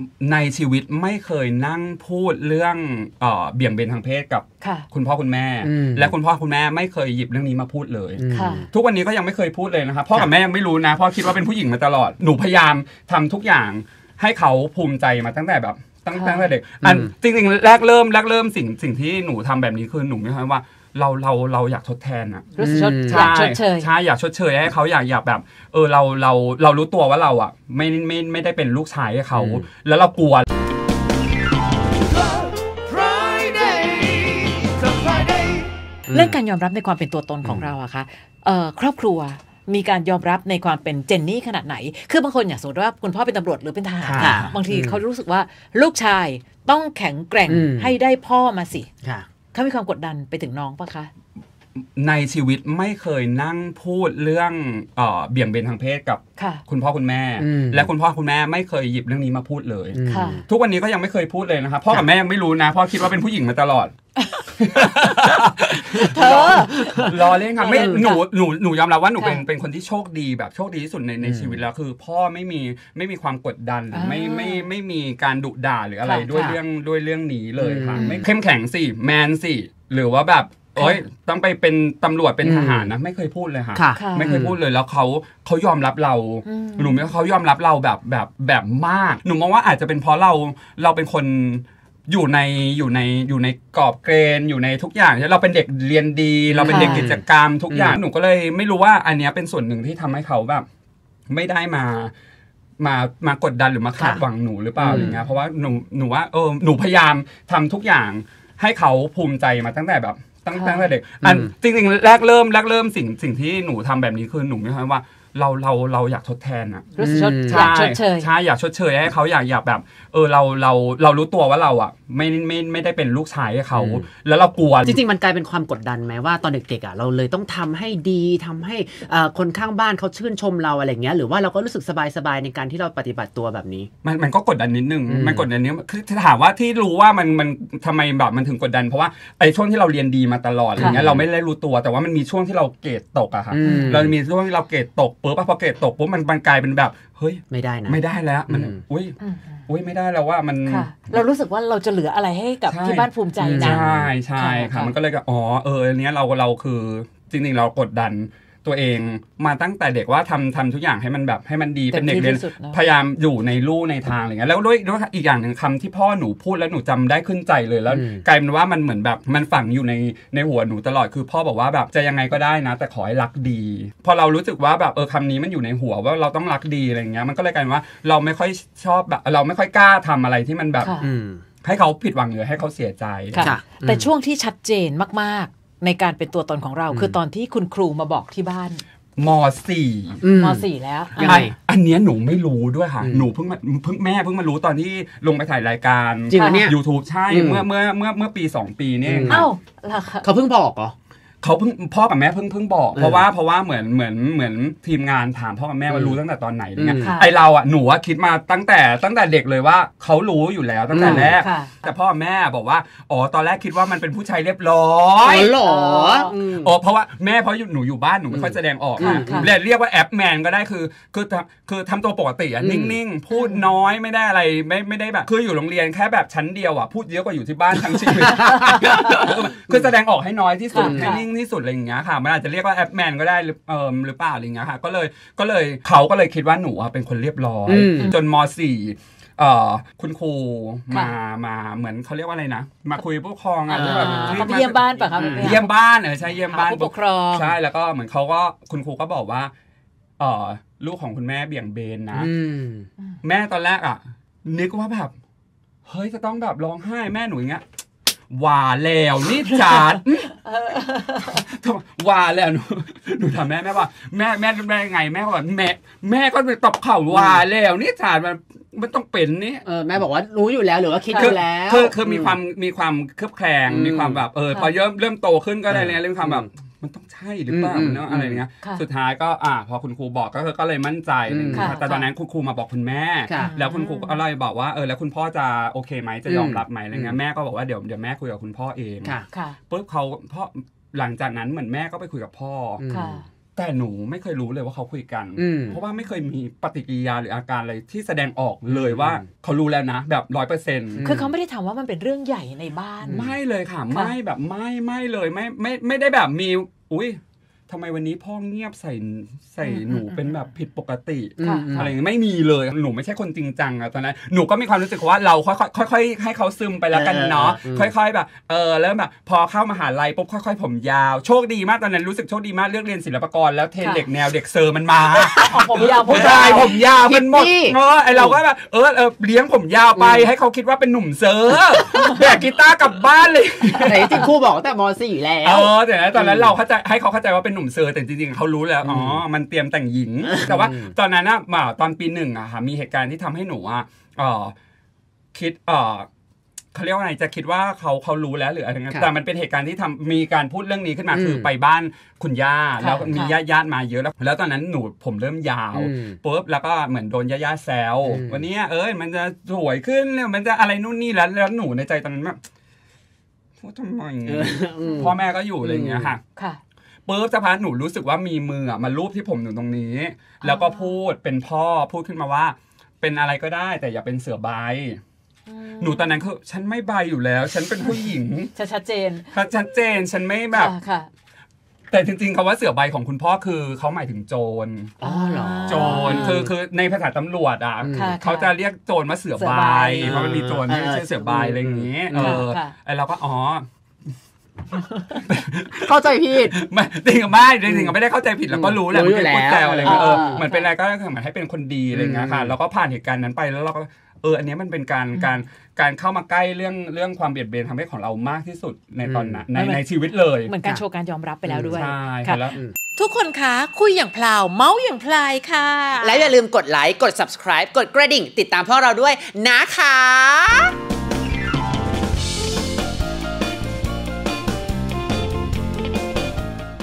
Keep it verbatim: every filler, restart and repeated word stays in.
ในชีวิตไม่เคยนั่งพูดเรื่องเอ่อเบี่ยงเบนทางเพศกับคุณพ่อคุณแม่และคุณพ่อคุณแม่ไม่เคยหยิบเรื่องนี้มาพูดเลยทุกวันนี้ก็ยังไม่เคยพูดเลยนะครับพ่อกับแม่ยังไม่รู้นะพ่อคิดว่าเป็นผู้หญิงมาตลอดหนูพยายามทำทุกอย่างให้เขาภูมิใจมาตั้งแต่แบบตั้งแต่เด็กอันจริงๆแรกเริ่มแรกเริ่มสิ่งสิ่งที่หนูทำแบบนี้คือหนูไม่ค่อยว่าเราเราเราอยากทดแทนอะรู้สึกอยากชดเชยใช่อยากชดเชยให้เขาอยากอยากแบบเออเราเราเรารู้ตัวว่าเราอะไม่ไม่ไม่ได้เป็นลูกชายให้เขาแล้วเรากลัวเรื่องการยอมรับในความเป็นตัวตนของเราอะคะเอ่อครอบครัวมีการยอมรับในความเป็นเจนนี่ขนาดไหนคือบางคนอย่างสมมติว่าคุณพ่อเป็นตำรวจหรือเป็นทหารบางทีเขารู้สึกว่าลูกชายต้องแข็งแกร่งให้ได้พ่อมาสิเขามีความกดดันไปถึงน้องปะคะในชีวิตไม่เคยนั่งพูดเรื่องเอ่อเบี่ยงเบนทางเพศกับคุณพ่อคุณแม่และคุณพ่อคุณแม่ไม่เคยหยิบเรื่องนี้มาพูดเลยทุกวันนี้ก็ยังไม่เคยพูดเลยนะครับพ่อกับแม่ยังไม่รู้นะพ่อคิดว่าเป็นผู้หญิงมาตลอดเธอรอเล่นค่ะไม่หนูหนูหนูยอมรับว่าหนูเป็นเป็นคนที่โชคดีแบบโชคดีที่สุดในในชีวิตแล้วคือพ่อไม่มีไม่มีความกดดันไม่ไม่ไม่มีการดุด่าหรืออะไรด้วยเรื่องด้วยเรื่องนี้เลยค่ะไม่เข้มแข็งสิแมนสิหรือว่าแบบโอ๊ยต้องไปเป็นตำรวจเป็นทหารนะไม่เคยพูดเลยค่ะไม่เคยพูดเลยแล้วเขาเขายอมรับเราหนูไม่เขายอมรับเราแบบแบบแบบมากหนูมองว่าอาจจะเป็นเพราะเราเราเป็นคนอยู่ในอยู่ในอยู่ในกรอบเกณฑ์อยู่ในทุกอย่างเราเป็นเด็กเรียนดีเราเป็นเด็กกิจกรรมทุกอย่างหนูก็เลยไม่รู้ว่าอันนี้เป็นส่วนหนึ่งที่ทำให้เขาแบบไม่ได้มามามากดดันหรือมาคาดหวังหนูหรือเปล่าอย่างเงี้ยเพราะว่าหนูหนูว่าเออหนูพยายามทำทุกอย่างให้เขาภูมิใจมาตั้งแต่แบบตั้งแต่เด็กอันจริงๆแรกเริ่มแรกเริ่มสิ่งสิ่งที่หนูทำแบบนี้คือหนูไม่ค่อยว่าเราเราเราอยากทดแทนอะรู้สึกอยากชดเชยใช่อยากชดเชยให้เขาอยากอยากแบบเออเราเราเรารู้ตัวว่าเราอะไม่ไม่ไม่ได้เป็นลูกชายให้เขาแล้วเรากลัวจริงๆมันกลายเป็นความกดดันไหมว่าตอนเด็กๆอะเราเลยต้องทำให้ดีทำให้คนข้างบ้านเขาชื่นชมเราอะไรเงี้ยหรือว่าเราก็รู้สึกสบายๆในการที่เราปฏิบัติตัวแบบนี้มันมันก็กดดันนิดนึงมันกดดันนิดคือถามว่าที่รู้ว่ามันมันทำไมแบบมันถึงกดดันเพราะว่าไอ้ช่วงที่เราเรียนดีมาตลอดอะไรเงี้ยเราไม่ได้รู้ตัวแต่ว่ามันมีช่วงที่เราเกรดตกอะค่ะเรามีช่วงที่เราเกรดตกปุ๊บพอเกรดตกปุ๊บมันมันกลายเป็นแบบเฮ้ยไม่ได้นะไม่ได้แล้วมันอุ้ยอุ้ยไม่ได้แล้วว่ามันเรารู้สึกว่าเราจะเหลืออะไรให้กับที่บ้านภูมิใจนะใช่ใช่ค่ะมันก็เลยก็อ๋อเอออันนี้เราเราคือจริงๆเรากดดันตัวเองมาตั้งแต่เด็กว่าทำทำทุกอย่างให้มันแบบให้มันดีเป็นเด็กเรียนพยายามอยู่ในลู่ในทางอะไรเงี้ยแล้วด้วยด้วยอีกอย่างหนึ่งคำที่พ่อหนูพูดแล้วหนูจำได้ขึ้นใจเลยแล้วกลายเป็นว่ามันเหมือนแบบมันฝังอยู่ในในหัวหนูตลอดคือพ่อบอกว่าแบบจะยังไงก็ได้นะแต่ขอให้รักดีพอเรารู้สึกว่าแบบเออคำนี้มันอยู่ในหัวว่าเราต้องรักดีอะไรเงี้ยมันก็เลยกลายเป็นว่าเราไม่ค่อยชอบแบบเราไม่ค่อยกล้าทำอะไรที่มันแบบให้เขาผิดหวังหรือให้เขาเสียใจแต่ช่วงที่ชัดเจนมากๆในการเป็นตัวตนของเราคือตอนที่คุณครูมาบอกที่บ้านม.สี่ม.สี่ แล้วยังไงอันนี้หนูไม่รู้ด้วยค่ะหนูเพิ่งมาเพิ่งแม่เพิ่งมารู้ตอนที่ลงไปถ่ายรายการจริงปะเนี่ย YouTube ใช่เมื่อเมื่อเมื่อเมื่อปีสองปีนี่เอ้าเขาเพิ่งบอกเหรอเขาเพิ่งพ่อกับแม่เพิ่งเพิ่งบอกเพราะว่าเพราะว่าเหมือนเหมือนเหมือนทีมงานถามพ่อกับแม่ว่ารู้ตั้งแต่ตอนไหนเนี่ยไอเราอ่ะหนูว่าคิดมาตั้งแต่ตั้งแต่เด็กเลยว่าเขารู้อยู่แล้วตั้งแต่แรกแต่พ่อกับแม่บอกว่าอ๋อตอนแรกคิดว่ามันเป็นผู้ชายเรียบร้อยหรออ๋อเพราะว่าแม่เพราะหนูอยู่บ้านหนูไม่ค่อยแสดงออกเรียกเรียกว่าแอปแมนก็ได้คือคือคือทำตัวปกติอ่ะนิ่งๆพูดน้อยไม่ได้อะไรไม่ไม่ได้แบบคืออยู่โรงเรียนแค่แบบชั้นเดียวอ่ะพูดเยอะกว่าอยู่ที่บ้านทั้งชีวิตคือแสดงออกให้น้อยที่สุดให้นิ่งที่สุดอะไรอย่างเงี้ยค่ะมันอาจจะเรียกว่าแอปแมนก็ได้เอ่อหรือเปล่าอะไรอย่างเงี้ยค่ะก็เลยก็เลยเขาก็เลยคิดว่าหนูเป็นคนเรียบร้อยจนม.สี่เอ่อคุณครูมามาเหมือนเขาเรียกว่าอะไรนะมาคุยผู้ปกครองอ่ะที่แบบเยี่ยมบ้านป่ะครับเยี่ยมบ้านเออใช่เยี่ยมบ้านผู้ปกครองใช่แล้วก็เหมือนเขาก็คุณครูก็บอกว่าเอ่อลูกของคุณแม่เบี่ยงเบนนะแม่ตอนแรกอ่ะนึกว่าแบบเฮ้ยจะต้องแบบร้องไห้แม่หนูอย่างเงี้ยว่าแล้วนี่จาดว่าแล้วหนูหนูถามแม่แม่ว่าแม่แม่แม่ไงแม่ก็แบบแม่แม่ก็ไปตบเข่าว่าแล้วนี่จาดมันมันต้องเป็นนี่เออแม่บอกว่ารู้อยู่แล้วหรือว่าคิดอยู่แล้วคือคือมีความมีความเคลือบแคลงมีความแบบเออพอเริ่มเริ่มโตขึ้นก็ได้เลยเรื่องความแบบมันต้องใช่หรือเปล่าเนาะอะไรเงี้ยสุดท้ายก็อ่าพอคุณครูบอกก็ก็เลยมั่นใจแต่ตอนนั้นคุณครูมาบอกคุณแม่แล้วคุณครูก็เลยบอกว่าเออแล้วคุณพ่อจะโอเคไหมจะยอมรับไหมอะไรเงี้ยแม่ก็บอกว่าเดี๋ยวเดี๋ยวแม่คุยกับคุณพ่อเองปุ๊บเขาพ่อหลังจากนั้นเหมือนแม่ก็ไปคุยกับพ่อแต่หนูไม่เคยรู้เลยว่าเขาคุยกันเพราะว่าไม่เคยมีปฏิกิริยาหรืออาการอะไรที่แสดงออกเลยว่าเขารู้แล้วนะแบบร้อยเปอร์เซ็นต์คือเขาไม่ได้ทำว่ามันเป็นเรื่องใหญ่ในบ้านไม่เลยค่ะไม่แบบไม่ไม่เลยไม่ไม่ไม่ได้แบบมีอุ้ยทำไมวันนี้พ่อเงียบใส่ใส่หนูเป็นแบบผิดปกติอะไรอย่างเงี้ยไม่มีเลยหนูไม่ใช่คนจริงจังอะตอนนั้นหนูก็มีความรู้สึกว่าเราค่อยๆค่อยๆให้เขาซึมไปแล้วกันเนาะค่อยๆแบบเออแล้วแบบพอเข้ามหาลัยปุ๊บค่อยๆผมยาวโชคดีมากตอนนั้นรู้สึกโชคดีมากเลือกเรียนศิลปากรแล้วเทรนเด็กแนวเด็กเซอร์มันมาผมยาวผู้ชายผมยาวมันหมดเออไอเราก็แบบเออเออเลี้ยงผมยาวไปให้เขาคิดว่าเป็นหนุ่มเซอร์แบกกีตาร์กลับบ้านเลยแต่จริงครูบอกแต่ม.สี่ แล้วเออแต่ตอนนั้นเราเข้าใจให้เขาเข้าใจว่าเป็นหนุ่มเซอร์แต่จริงๆเขารู้แล้วอ๋อมันเตรียมแต่งหญิงแต่ว่าตอนนั้นนะมาตอนปีหนึ่งอะค่ะมีเหตุการณ์ที่ทำให้หนูอะเออคิดเออเขาเรียกว่าไงจะคิดว่าเขาเขารู้แล้วหรืออะไรเงี้ยแต่มันเป็นเหตุการณ์ที่ทำมีการพูดเรื่องนี้ขึ้นมาคือไปบ้านคุณย่าแล้วมีญาติญาติมาเยอะแล้วแล้วตอนนั้นหนูผมเริ่มยาวปุ๊บแล้วก็เหมือนโดนญาติญาติแซววันนี้เอ้ยมันจะสวยขึ้นแล้วมันจะอะไรนู่นนี่แล้วแล้วหนูในใจตอนนั้นแบบพูดทำไมพ่อแม่ก็อยู่อะไรอย่างเงี้ยค่ะปุ๊บสักพักหนูรู้สึกว่ามีมืออ่ะมาลูบที่ผมหนูตรงนี้แล้วก็พูดเป็นพ่อพูดขึ้นมาว่าเป็นอะไรก็ได้แต่อย่าเป็นเสือใบหนูตอนนั้นคือฉันไม่ใบอยู่แล้วฉันเป็นผู้หญิงชัดเจนชัดเจนฉันไม่แบบแต่จริงๆคำว่าเสือใบของคุณพ่อคือเขาหมายถึงโจรอ๋อเหรอโจรคือคือในภาษาตำรวจอ่ะเขาจะเรียกโจรว่าเสือใบเพราะมันมีโจรที่ไม่ใช่เสือใบอะไรอย่างนี้เออไอเราก็อ๋อเข้าใจผิดไม่จริงไม่จริงๆไม่ได้เข้าใจผิดแล้วก็รู้แหละมันเป็นพูดแซวอะไรเงี้ยเออเหมือนเป็นอะไรก็คือเหมือนให้เป็นคนดีอะไรเงี้ยค่ะแล้วก็ผ่านเหตุการณ์นั้นไปแล้วเราก็เอออันนี้มันเป็นการการการเข้ามาใกล้เรื่องเรื่องความเบียดเบียนทำให้ของเรามากที่สุดในตอนนั้นในในชีวิตเลยเหมือนการโชว์การยอมรับไปแล้วด้วยใช่ค่ะแล้วทุกคนคะคุยอย่างพลาวเมาส์อย่างพลายค่ะและอย่าลืมกดไลค์กด ซับสไครบ์ กดกระดิ่งติดตามพวกเราด้วยนะคะ